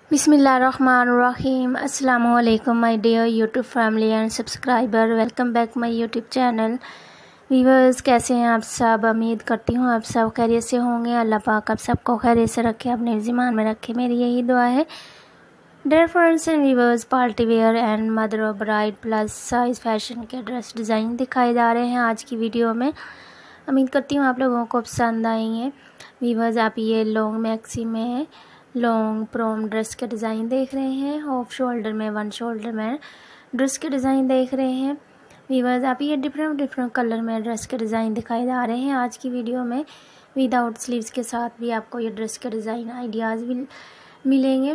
बिस्मिल्लाहिर्रहमानिर्रहीम। अस्सलामुअलैकुम my dear YouTube family and subscriber, welcome back my YouTube channel. Viewers, कैसे हैं आप सब? उम्मीद करती हूँ आप सब खैरियत से होंगे। अल्लाह पाक आप सबको खैरियत से रखे, अपने ज़िम्मान में रखे, मेरी यही दुआ है। Dear friends and viewers, party wear and mother of bride plus size fashion के ड्रेस डिज़ाइन दिखाए जा रहे हैं आज की वीडियो में। उम्मीद करती हूँ आप लोगों को पसंद आएंगे। व्यूअर्स, आप ये लॉन्ग मैक्सी में लॉन्ग प्रोम ड्रेस के डिज़ाइन देख रहे हैं। ऑफ शोल्डर में, वन शोल्डर में ड्रेस के डिज़ाइन देख रहे हैं। व्यूअर्स, आप ये डिफरेंट कलर में ड्रेस के डिज़ाइन दिखाए जा रहे हैं आज की वीडियो में। विदाउट स्लीव्स के साथ भी आपको ये ड्रेस के डिज़ाइन आइडियाज़ भी मिलेंगे।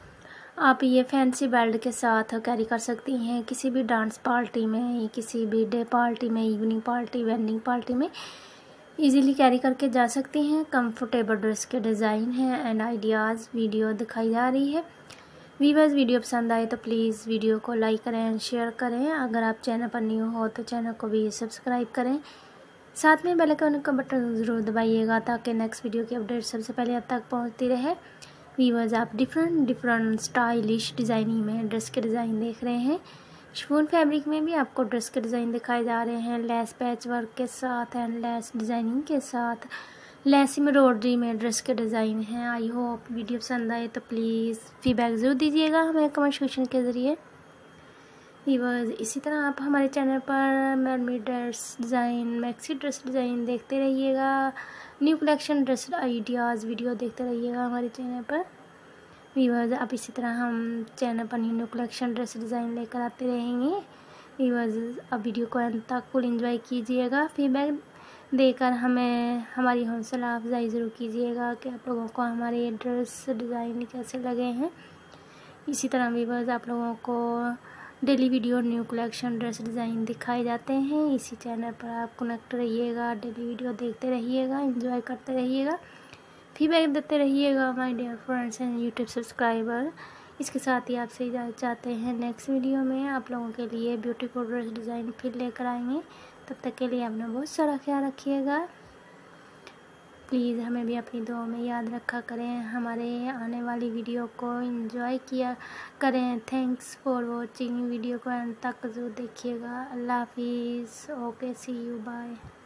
आप ये फैंसी बेल्ट के साथ कैरी कर सकती हैं किसी भी डांस पार्टी में, किसी भी डे पार्टी में, इवनिंग पार्टी, वेडिंग पार्टी में इजीली कैरी करके जा सकती हैं। कंफर्टेबल ड्रेस के डिज़ाइन हैं एंड आइडियाज़ वीडियो दिखाई जा रही है। व्यूअर्स, वीडियो पसंद आए तो प्लीज़ वीडियो को लाइक करें एंड शेयर करें। अगर आप चैनल पर न्यू हो तो चैनल को भी सब्सक्राइब करें। साथ में बेल आइकन का बटन ज़रूर दबाइएगा ताकि नेक्स्ट वीडियो की अपडेट सबसे पहले आप तक पहुंचती रहे। व्यूअर्स, आप डिफरेंट स्टाइलिश डिज़ाइनिंग में ड्रेस के डिज़ाइन देख रहे हैं। शिफॉन फैब्रिक में भी आपको ड्रेस के डिज़ाइन दिखाए जा रहे हैं, लेस पैच वर्क के साथ एंड लेस डिज़ाइनिंग के साथ। लेस एम्ब्रॉयडरी में ड्रेस के डिज़ाइन हैं। आई होप वीडियो पसंद आए तो प्लीज़ फीडबैक ज़रूर दीजिएगा हमें कमेंट सेक्शन के ज़रिए। व्यूअर्स, इसी तरह आप हमारे चैनल पर mermaid dress design, maxi dress design देखते रहिएगा। New collection dress ideas video देखते रहिएगा हमारे चैनल पर। व्यूअर्स, अब इसी तरह हम चैनल पर न्यू कलेक्शन ड्रेस डिज़ाइन लेकर आते रहेंगे। व्यूअर्स, अब वीडियो को अंत तक फुल एंजॉय कीजिएगा। फीडबैक देकर हमें हमारी हौसला अफजाई ज़रूर कीजिएगा कि आप लोगों को हमारे ड्रेस डिज़ाइन कैसे लगे हैं। इसी तरह व्यूअर्स, आप लोगों को daily video new collection dress design दिखाए जाते हैं। इसी चैनल पर आप कनेक्ट रहिएगा, डेली वीडियो देखते रहिएगा, एंजॉय करते रहिएगा, फीडबैक देते रहिएगा my dear friends and YouTube subscriber. इसके साथ ही आपसे इजाज़त चाहते हैं। नेक्स्ट वीडियो में आप लोगों के लिए ब्यूटीफुल ड्रेस डिज़ाइन फिर लेकर आएंगे। तब तक के लिए अपना बहुत सारा ख्याल रखिएगा। प्लीज़ हमें भी अपनी दुआ में याद रखा करें। हमारे आने वाली वीडियो को एंजॉय किया करें। Thanks for watching. वीडियो को अंत तक ज़रूर देखिएगा। अल्लाह हाफिज़। Okay, see you, bye.